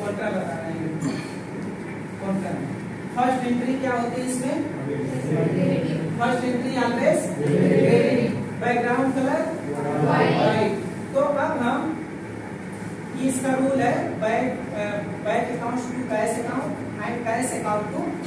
Contra बता रहे हैं, कॉन्ट्रा। फर्स्ट एंट्री क्या होती है इसमें? First entry always background colour white. तो अब हम इसका रूल है bank account to cash account and cash account to